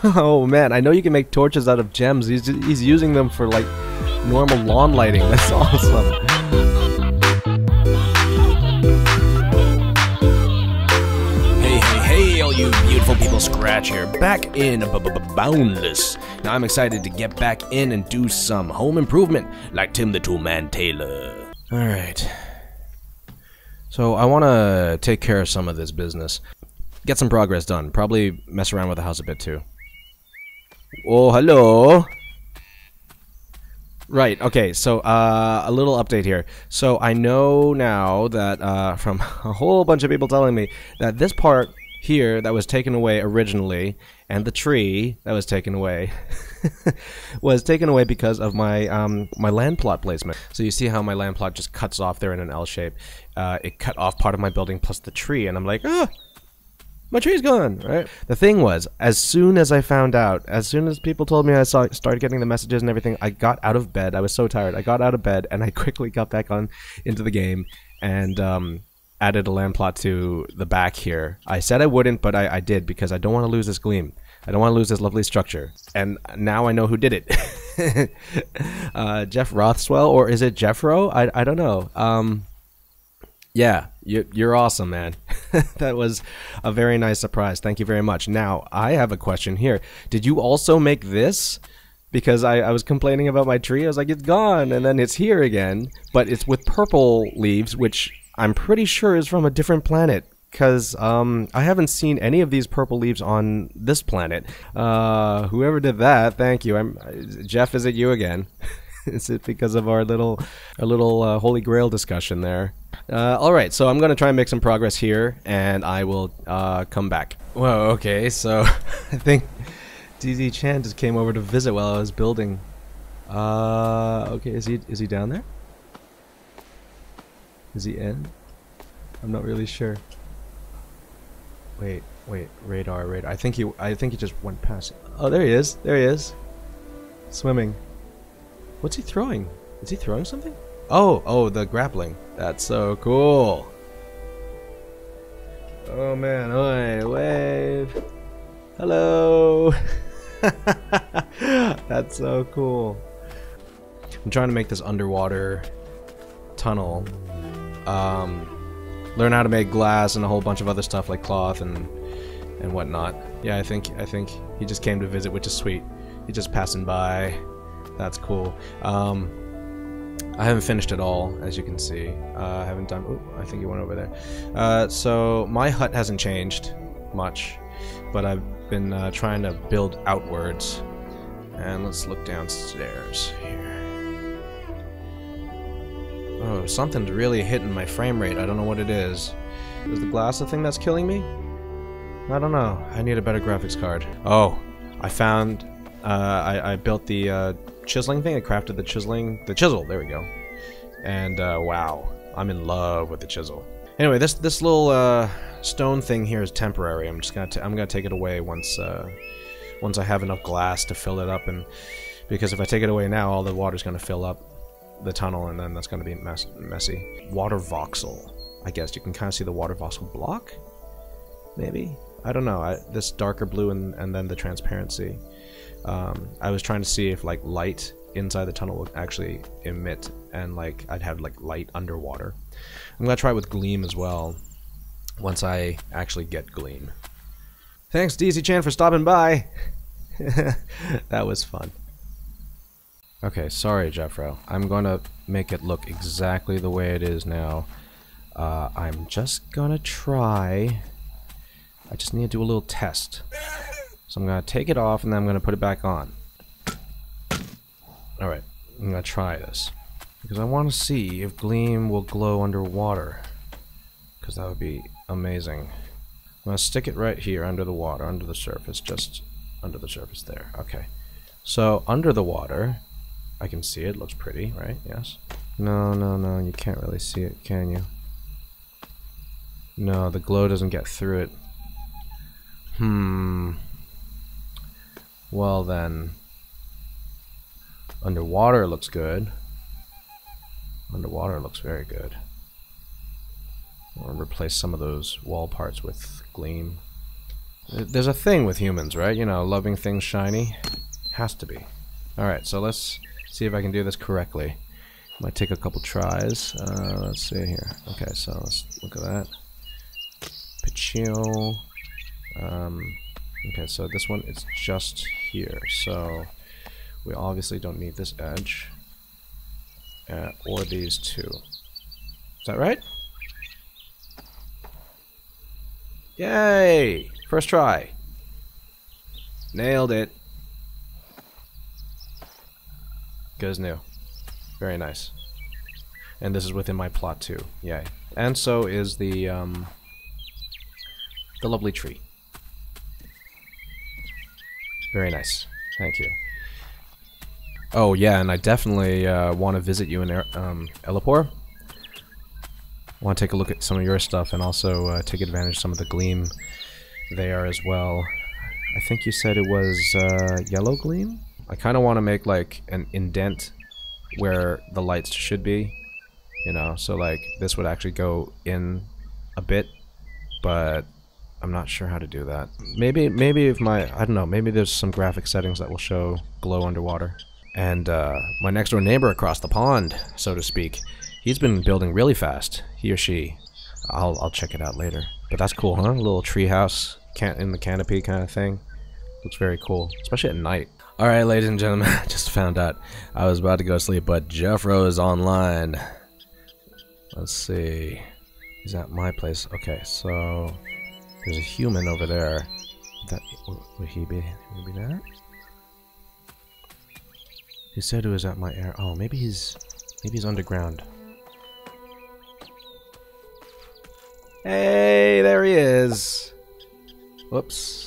Oh man, I know you can make torches out of gems. He's using them for like normal lawn lighting. That's awesome. Hey, all you beautiful people, Scratch here, back in Boundless. Now I'm excited to get back in and do some home improvement, like Tim the Toolman Taylor. Alright. So I want to take care of some of this business. Get some progress done. Probably mess around with the house a bit too. Oh, hello. Right, okay, so a little update here. So I know now that from a whole bunch of people telling me that this part here that was taken away originally, and the tree that was taken away was taken away because of my my land plot placement. So you see how my land plot just cuts off there in an L shape. It cut off part of my building plus the tree, and I'm like, my tree's gone, right? The thing was, as soon as I found out, as soon as people told me, started getting the messages and everything, I got out of bed. I was so tired. I got out of bed and I quickly got back on into the game and added a land plot to the back here. I said I wouldn't, but I did because I don't want to lose this gleam. I don't want to lose this lovely structure. And now I know who did it. Jeff Rothswell, or is it Jeffro? I don't know. Yeah, you're awesome, man. That was a very nice surprise. Thank you very much. Now, I have a question here. Did you also make this? Because I was complaining about my tree. I was like, it's gone, and then it's here again. But it's with purple leaves, which I'm pretty sure is from a different planet. Because I haven't seen any of these purple leaves on this planet. Whoever did that, thank you. Jeff, is it you again? Is it because of our little Holy Grail discussion there? Alright, so I'm going to try and make some progress here, and I will come back. Whoa, okay, so I think DZ Chan just came over to visit while I was building. Okay, is he down there? Is he in? I'm not really sure. Wait, radar. I think he just went past. Oh, there he is. Swimming. What's he throwing? Is he throwing something? Oh, the grappling. That's so cool. Oh man, oi, wave. Hello. That's so cool. I'm trying to make this underwater tunnel. Learn how to make glass and a whole bunch of other stuff like cloth and whatnot. Yeah, I think he just came to visit, which is sweet. He's just passing by. That's cool. I haven't finished it all, as you can see. I haven't done... Ooh, I think he went over there. So my hut hasn't changed much, but I've been trying to build outwards. And let's look downstairs here. Oh, something's really hitting my frame rate. I don't know what it is. Is the glass the thing that's killing me? I don't know. I need a better graphics card. Oh, I found... I built the chiseling thing. I crafted the chisel. There we go. And wow, I'm in love with the chisel. Anyway, this little stone thing here is temporary. I'm gonna take it away once I have enough glass to fill it up, and because if I take it away now, all the water's gonna fill up the tunnel, and then that's gonna be messy. Water voxel. I guess you can kind of see the water voxel block. Maybe, I don't know. This darker blue and then the transparency. I was trying to see if like light inside the tunnel would actually emit, and like I'd have like light underwater. I'm gonna try it with gleam as well once I actually get gleam. Thanks DZ Chan for stopping by. That was fun. Okay, sorry Jeffro. I'm gonna make it look exactly the way it is now. I'm just gonna try. I just need to do a little test. So I'm going to take it off and then I'm going to put it back on. Alright, I'm going to try this. Because I want to see if gleam will glow underwater. Because that would be amazing. I'm going to stick it right here under the water, under the surface, just under the surface there. Okay. So under the water, I can see it, looks pretty, right? Yes? No, you can't really see it, can you? No, the glow doesn't get through it. Well then, underwater looks good. Underwater looks very good. I'll replace some of those wall parts with gleam. There's a thing with humans, right? You know, loving things shiny. Has to be. Alright, so let's see if I can do this correctly. Might take a couple tries. Let's see here. Okay, so let's look at that. Pachio. Okay, so this one is just here. So we obviously don't need this edge. Or these two. Is that right? Yay! First try. Nailed it. Good as new. Very nice. And this is within my plot too. Yay. And so is the lovely tree. Very nice. Thank you. Oh yeah, and I definitely want to visit you in ELOPOR. Want to take a look at some of your stuff and also take advantage of some of the gleam there as well. I think you said it was yellow gleam? I kind of want to make like an indent where the lights should be, you know, so like this would actually go in a bit, but I'm not sure how to do that. Maybe if I don't know, maybe there's some graphic settings that will show glow underwater. And my next door neighbor across the pond, so to speak, he's been building really fast. He or she. I'll check it out later. But that's cool, huh? A little tree house in the canopy kind of thing. Looks very cool, especially at night. Alright, ladies and gentlemen, I just found out I was about to go to sleep, but Jeffro is online. Let's see. He's at my place. Okay, so there's a human over there. Would he be that? He said it was at my air. Oh, maybe he's underground. Hey, there he is. Whoops.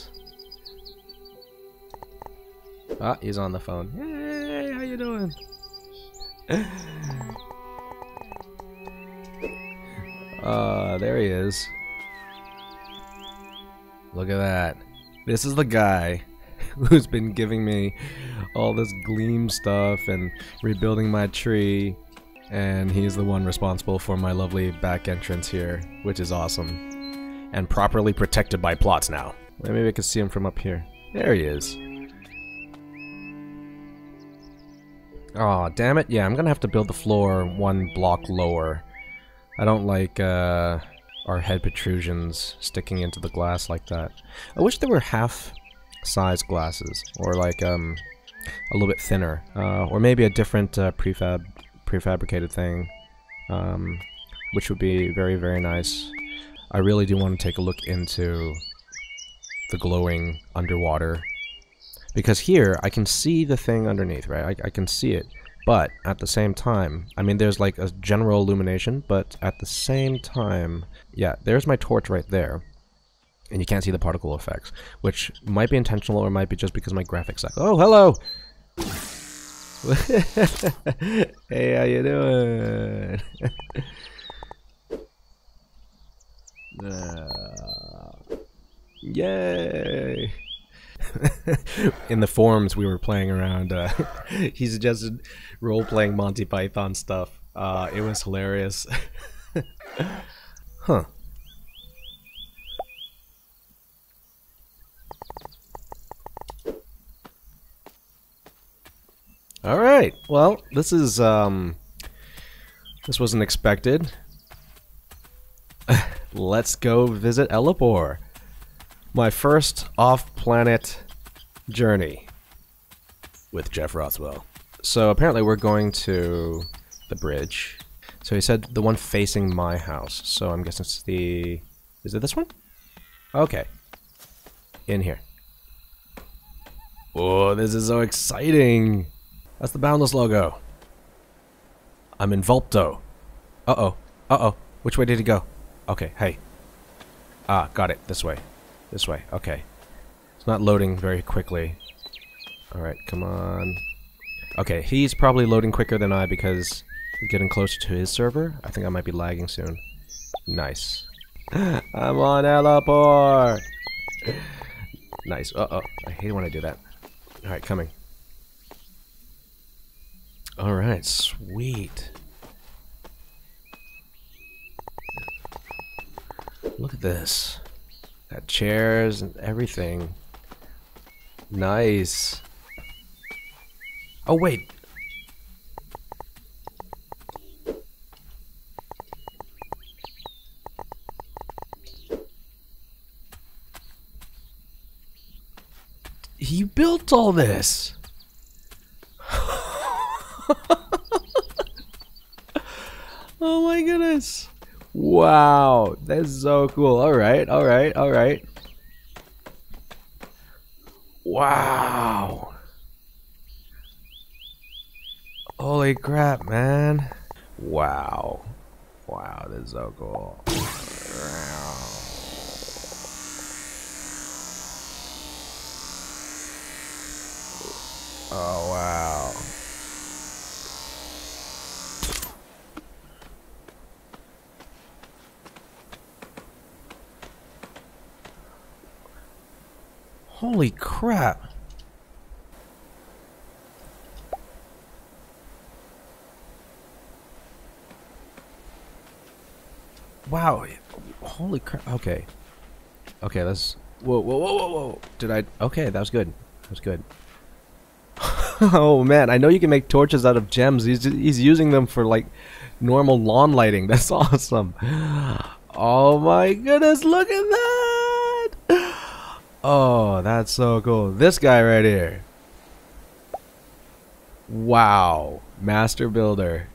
Ah, he's on the phone. Hey, how you doing? There he is. Look at that. This is the guy who's been giving me all this gleam stuff and rebuilding my tree, and he's the one responsible for my lovely back entrance here, which is awesome. And properly protected by plots now. Maybe I can see him from up here. There he is. Aw, damn it. Yeah, I'm gonna have to build the floor one block lower. I don't like our head protrusions sticking into the glass like that. I wish there were half-size glasses, or like a little bit thinner, or maybe a different prefabricated thing, which would be very, very nice. I really do want to take a look into the glowing underwater, because here I can see the thing underneath, right? I can see it, but at the same time, I mean, there's like a general illumination, but at the same time, yeah, there's my torch right there. And you can't see the particle effects, which might be intentional or might be just because my graphics suck. Oh, hello! Hey, how you doing? Yay! In the forums we were playing around, he suggested role-playing Monty Python stuff. It was hilarious. Huh. Alright, well, this wasn't expected. Let's go visit ELOPOR. My first off-planet journey with Jeff Rothwell. So apparently we're going to the bridge. So he said the one facing my house. So I'm guessing it's the... Is it this one? Okay. In here. Oh, this is so exciting! That's the Boundless logo. I'm in Volpto. Uh-oh. Uh-oh. Which way did he go? Okay, hey. Ah, got it. This way. This way. Okay. It's not loading very quickly. Alright, come on. Okay, he's probably loading quicker than I because I'm getting closer to his server. I think I might be lagging soon. Nice. I'm on ELOPOR! Nice. Uh-oh. I hate when I do that. Alright, coming. Alright, sweet. Look at this. Got chairs and everything. Nice. Oh wait. He built all this. Oh my goodness. Wow, that's so cool. Alright, alright, alright. Wow. Holy crap, man. Wow. Wow, this is so cool. Oh, wow. Holy crap. Wow. Holy crap. Okay. Okay, let's... Whoa, whoa, whoa, whoa, whoa. Did I... Okay, that was good. That was good. Oh, man. I know you can make torches out of gems. He's using them for, like, normal lawn lighting. That's awesome. Oh, my goodness. Look at that. Oh, that's so cool. This guy right here. Wow. Master Builder.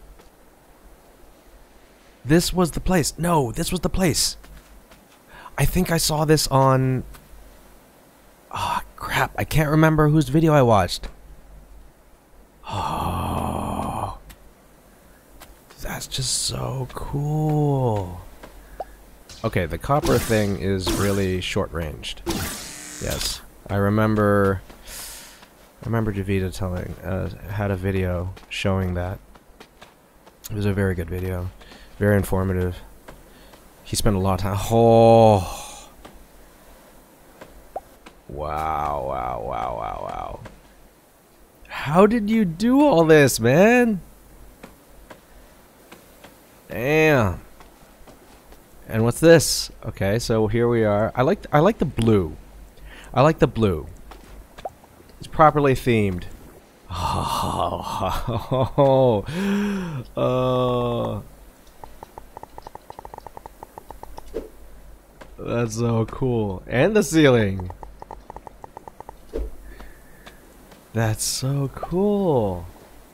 This was the place. No, this was the place. I think I saw this on... Oh, crap. I can't remember whose video I watched. Oh. That's just so cool. Okay, the copper thing is really short-ranged. Yes. I remember Javita telling... had a video showing that. It was a very good video. Very informative. He spent a lot of time. Oh. Wow, wow, wow, wow, wow. How did you do all this, man? Damn. And what's this? Okay, so here we are. I like the blue. I like the blue. It's properly themed. Oh. That's so cool. And the ceiling. That's so cool.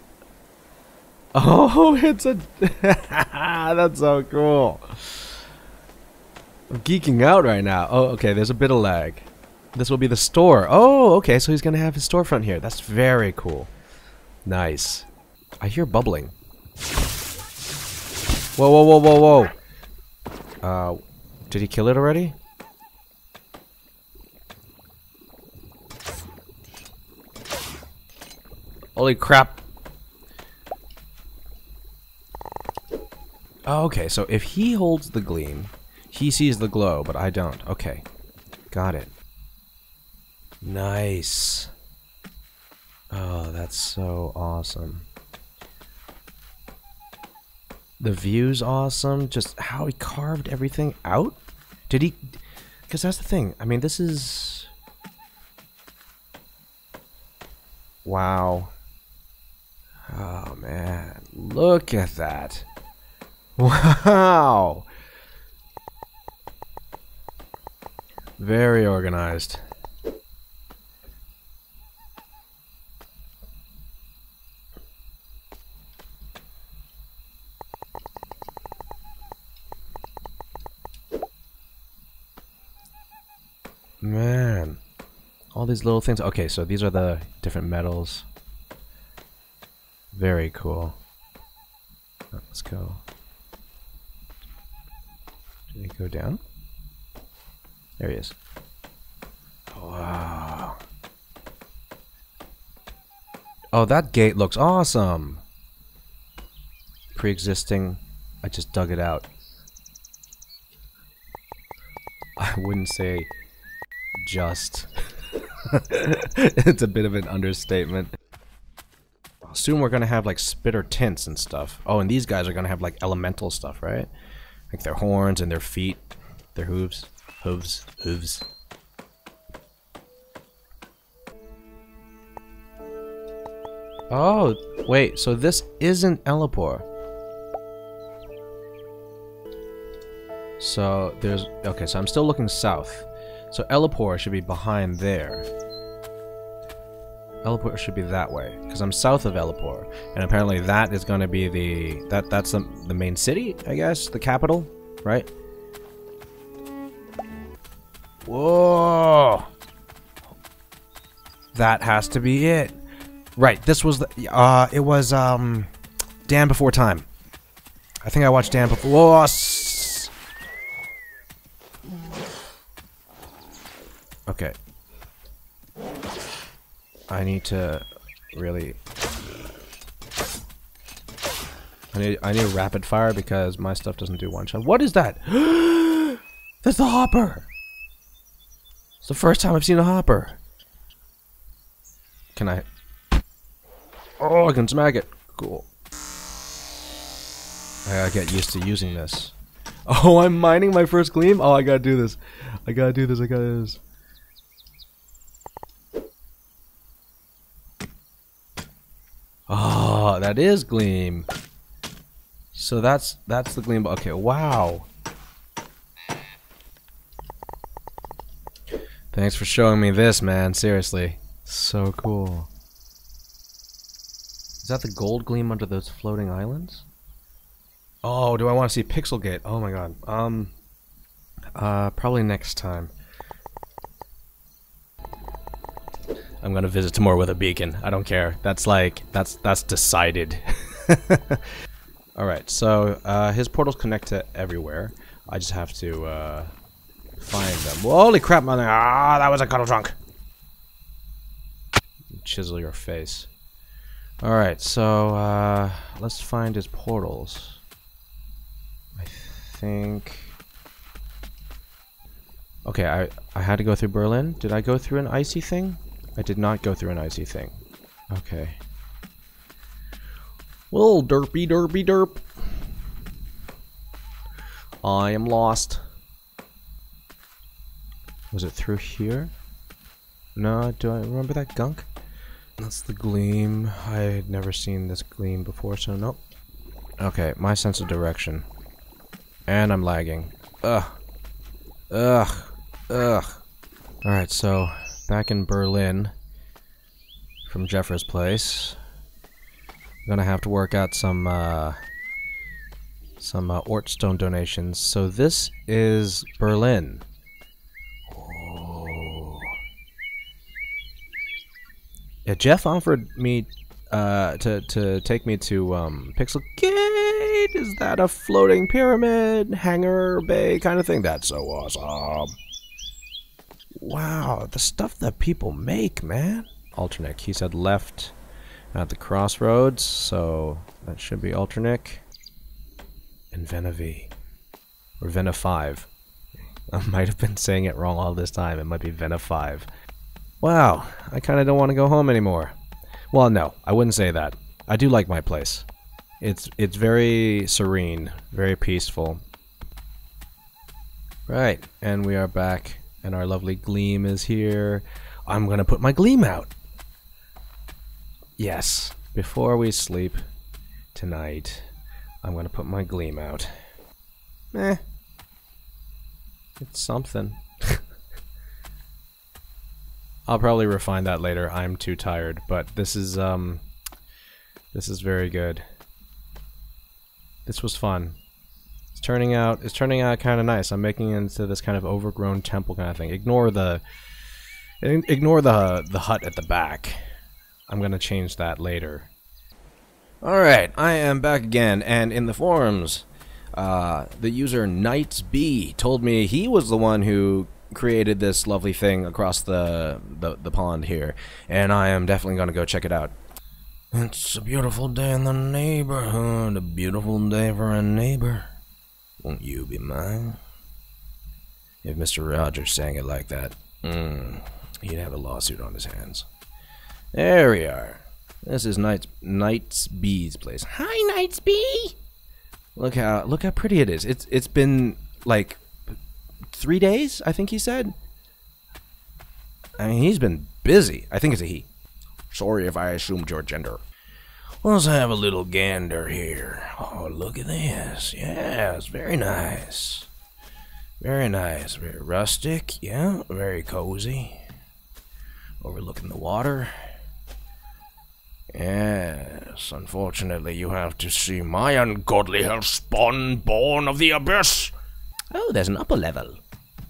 Oh, it's a... That's so cool. I'm geeking out right now. Oh, okay, there's a bit of lag. This will be the store. Oh, okay, so he's going to have his storefront here. That's very cool. Nice. I hear bubbling. Whoa, whoa, whoa, whoa, whoa. Did he kill it already? Holy crap. Oh, okay, so if he holds the gleam, he sees the glow, but I don't. Okay. Got it. Nice. Oh, that's so awesome. The view's awesome. Just how he carved everything out. Did he... Because that's the thing. I mean, this is... Wow. Oh, man. Look at that. Wow. Very organized. Man, all these little things. Okay, so these are the different metals. Very cool. Oh, let's go. Did he go down? There he is. Wow. Oh, that gate looks awesome. Pre-existing. I just dug it out. I wouldn't say just. It's a bit of an understatement. Soon we're gonna have like spitter tints and stuff. Oh, and these guys are gonna have like elemental stuff, right? Like their horns and their feet, their hooves. Hooves. Hooves. Oh, wait, so this isn't ELOPOR. So there's... Okay, so I'm still looking south. So ELOPOR should be behind there. ELOPOR should be that way, because I'm south of ELOPOR. And apparently that is going to be the... That's the main city, I guess? The capital, right? Whoa! That has to be it. Right, this was the... it was, Dan Before Time. I think I watched Dan Before... Whoa! Okay. I need to really... I need a rapid fire because my stuff doesn't do one shot. What is that? That's the hopper! It's the first time I've seen a hopper. Can I... Oh, I can smack it. Cool. I gotta get used to using this. Oh, I'm mining my first gleam? Oh, I gotta do this. I gotta do this. I gotta do this. Oh, that is gleam. So that's the gleam. Okay, wow. Thanks for showing me this, man. Seriously. So cool. Is that the gold gleam under those floating islands? Oh, do I want to see Pixelgate? Oh my god. Probably next time. I'm gonna visit tomorrow with a beacon. I don't care. That's like, that's decided. Alright, so, his portals connect to everywhere. I just have to, find them. Well, holy crap, man. Ah, that was a cuddle trunk. Chisel your face. Alright, so, let's find his portals. I think... Okay, I had to go through Berlin. Did I go through an icy thing? I did not go through an icy thing. Okay. Well, derpy derpy derp. I am lost. Was it through here? No, do I remember that gunk? That's the gleam. I had never seen this gleam before, so nope. Okay, my sense of direction. And I'm lagging. Ugh. Ugh. Ugh. Alright, so back in Berlin from Jeffrey's place. I'm gonna have to work out some Ortstone donations. So this is Berlin. Oh. Yeah, Jeff offered me to take me to Pixelgate. Is that a floating pyramid, hangar bay kind of thing? That's so awesome. Wow, the stuff that people make, man. Alternic. He said left at the crossroads, so that should be Alternic. And Venavi. Or Vena 5. I might have been saying it wrong all this time. It might be Vena 5. Wow, I kind of don't want to go home anymore. Well, no, I wouldn't say that. I do like my place. It's very serene, very peaceful. Right, and we are back, and our lovely gleam is here. I'm gonna put my gleam out. Yes, before we sleep tonight, I'm gonna put my gleam out. It's something. I'll probably refine that later. I'm too tired, but this is very good. This was fun. It's turning out kind of nice. I'm making it into this kind of overgrown temple kind of thing. Ignore the hut at the back. I'm gonna change that later. Alright, I am back again, and in the forums, the user KnightsB told me he was the one who created this lovely thing across the pond here, and I am definitely gonna go check it out. It's a beautiful day in the neighborhood, a beautiful day for a neighbor. Won't you be mine? If Mr. Rogers sang it like that, he'd have a lawsuit on his hands. There we are. This is KnightsB's place. Hi, KnightsB! Look how pretty it is. It's been like 3 days, I think he said. I mean, he's been busy. I think it's a he. Sorry if I assumed your gender. Let's have a little gander here. Oh, look at this. Yeah, it's very nice. Very nice. Very rustic. Yeah, very cozy. Overlooking the water. Yes, unfortunately you have to see my ungodly hellspawn born of the abyss. Oh, there's an upper level.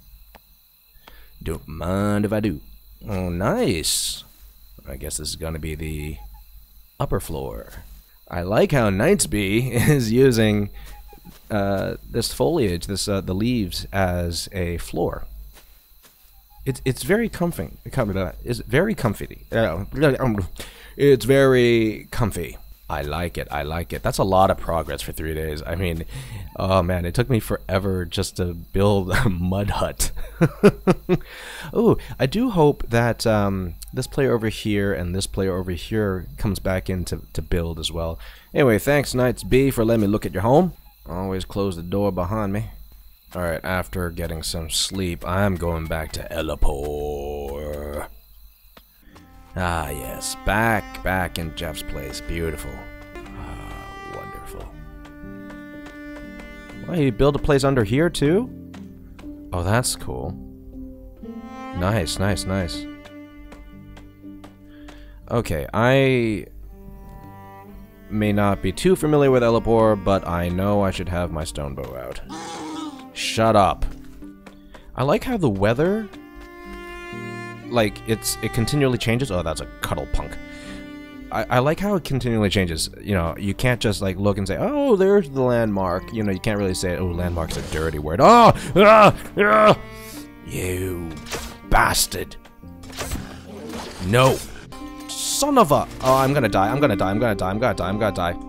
Don't mind if I do. Oh, nice. I guess this is gonna be the upper floor. I like how Knightsby is using this foliage, the leaves, as a floor. It's very comfy. It's very comfy. It's very comfy. I like it. I like it. That's a lot of progress for 3 days. I mean, oh man, it took me forever just to build a mud hut. Oh, I do hope that this player over here and this player over here comes back in to build as well. Anyway, thanks Knightsby for letting me look at your home. Always close the door behind me. Alright, after getting some sleep, I'm going back to ELOPOR. Ah, yes, back in Jeff's place. Beautiful. Ah, wonderful. Well, you build a place under here, too? Oh, that's cool. Nice, nice, nice. Okay, I may not be too familiar with ELOPOR, but I know I should have my stone bow out. Shut up. I like how the weather, like, it continually changes. Oh, that's a cuddle punk. I like how it continually changes. You know, you can't just, like, look and say, oh, there's the landmark. You know, you can't really say, oh, landmark's a dirty word. Oh! You bastard. No. Son of a... Oh, I'm gonna die. I'm gonna die. I'm gonna die. I'm gonna die. I'm gonna die.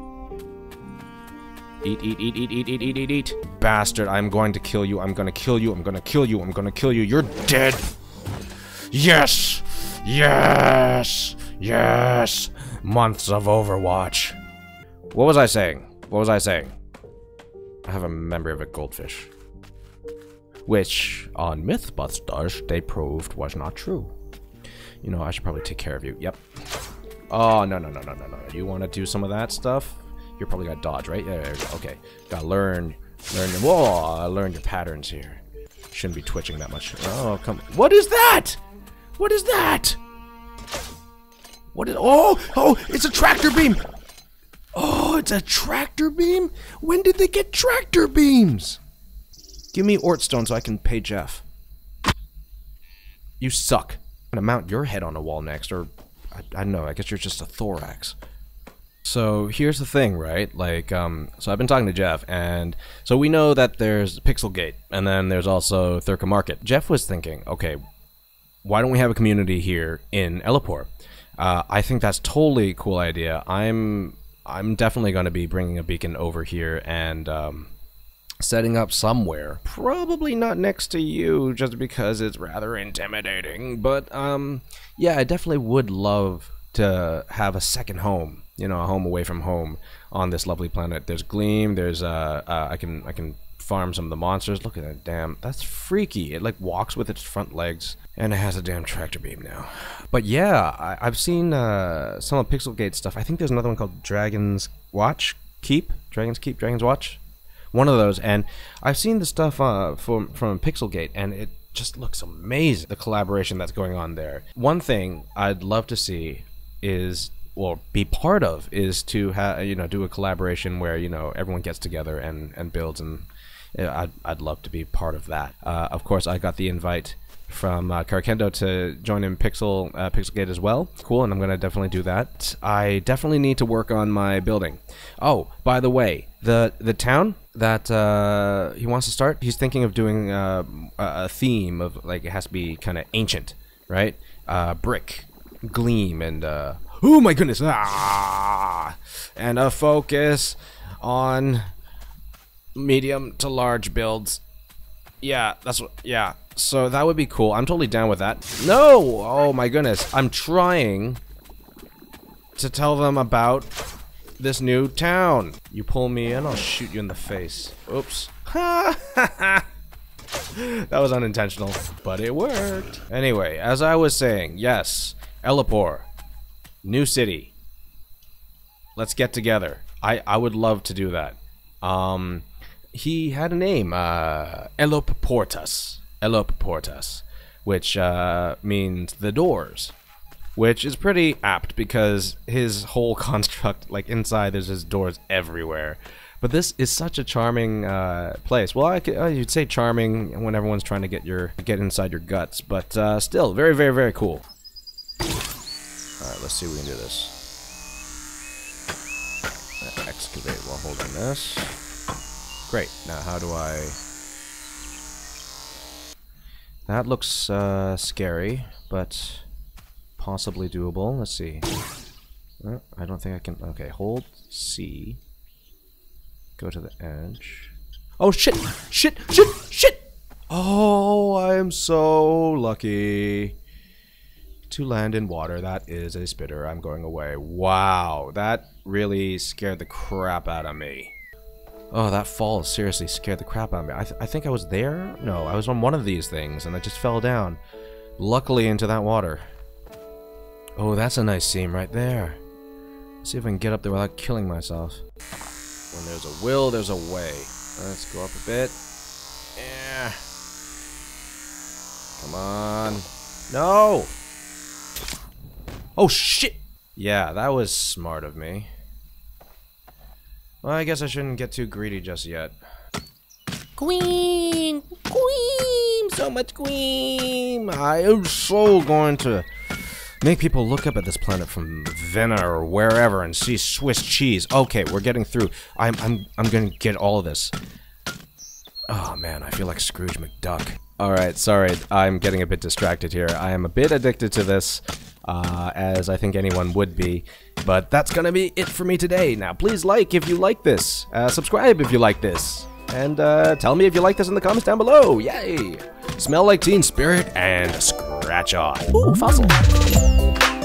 Eat, eat, eat, eat, eat, eat, eat, eat, eat. Bastard, I'm going to kill you. I'm gonna kill you. I'm gonna kill you. I'm gonna kill you. You're dead. Yes! Yes! Yes! Months of Overwatch. What was I saying? What was I saying? I have a memory of a goldfish. Which, on Mythbusters, they proved was not true. You know, I should probably take care of you. Yep. Oh, no, no, no, no, no, no. You want to do some of that stuff? You're probably got dodge, right? Yeah, okay. Gotta learn your patterns here. Shouldn't be twitching that much. Oh, come. What is that? What is that? What is? Oh, it's a tractor beam. Oh, it's a tractor beam. When did they get tractor beams? Give me Ortstone so I can pay Jeff. You suck. I'm gonna mount your head on a wall next, or I don't know. I guess you're just a thorax. So here's the thing, right? Like, so I've been talking to Jeff, and so we know that there's Pixelgate, and then there's also Thurka Market. Jeff was thinking, okay, why don't we have a community here in ELOPOR? I think that's totally a cool idea. I'm definitely going to be bringing a beacon over here and setting up somewhere. Probably not next to you, just because it's rather intimidating. But yeah, I definitely would love to have a second home. You know, a home away from home on this lovely planet. There's Gleam. There's I can farm some of the monsters. Look at that, damn, that's freaky. It like walks with its front legs, and it has a damn tractor beam now. But yeah, I've seen some of Pixelgate stuff. I think there's another one called Dragon's Watch, Dragon's Watch, one of those. And I've seen the stuff from Pixelgate, and it just looks amazing. The collaboration that's going on there. One thing I'd love to see is, or be part of, is to do a collaboration where, you know, everyone gets together and builds, and I'd love to be part of that. Of course, I got the invite from Karakendo to join in Pixelgate as well. Cool, and I'm gonna definitely do that. I definitely need to work on my building. Oh, by the way, the town that he wants to start, he's thinking of doing a theme of, like, it has to be kind of ancient, right? Brick, gleam, and oh my goodness! And a focus on medium to large builds. Yeah, that's what. Yeah, so that would be cool. I'm totally down with that. No! Oh my goodness! I'm trying to tell them about this new town. You pull me in, I'll shoot you in the face. Oops. Ha ha ha! That was unintentional, but it worked. Anyway, as I was saying, yes, ELOPOR, new city. Let's get together. I would love to do that. He had a name, ELOPORTUS, which means the doors, which is pretty apt because his whole construct, like inside, there's just doors everywhere. But this is such a charming place. Well, you'd say charming when everyone's trying to get inside your guts, but still, very, very, very cool. All right, let's see if we can do this. Excavate while holding this. Great. Now, how do I? That looks scary, but possibly doable. Let's see. I don't think I can. Okay, hold C. Go to the edge. Oh shit! Shit! Shit! Shit! Oh, I am so lucky to land in water. That is a spitter. I'm going away. Wow, that really scared the crap out of me. Oh, that fall seriously scared the crap out of me. I think I was there? No, I was on one of these things and I just fell down. Luckily into that water. Oh, that's a nice seam right there. Let's see if I can get up there without killing myself. When there's a will, there's a way. Let's go up a bit. Yeah. Come on. No! Oh, shit! Yeah, that was smart of me. Well, I guess I shouldn't get too greedy just yet. Gleam! Gleam! So much gleam! I am so going to make people look up at this planet from Vienna or wherever and see Swiss cheese. Okay, we're getting through. I'm gonna get all of this. Oh man, I feel like Scrooge McDuck. Alright, sorry, I'm getting a bit distracted here. I am a bit addicted to this, as I think anyone would be. But that's gonna be it for me today. Now, please like if you like this. Subscribe if you like this. And tell me if you like this in the comments down below. Yay! Smell like Teen Spirit and scratch on. Ooh, fossil.